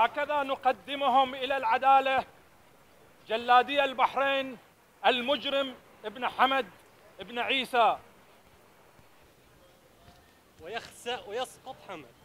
هكذا نقدمهم إلى العدالة جلادي البحرين المجرم ابن حمد ابن عيسى. ويخسأ ويسقط حمد.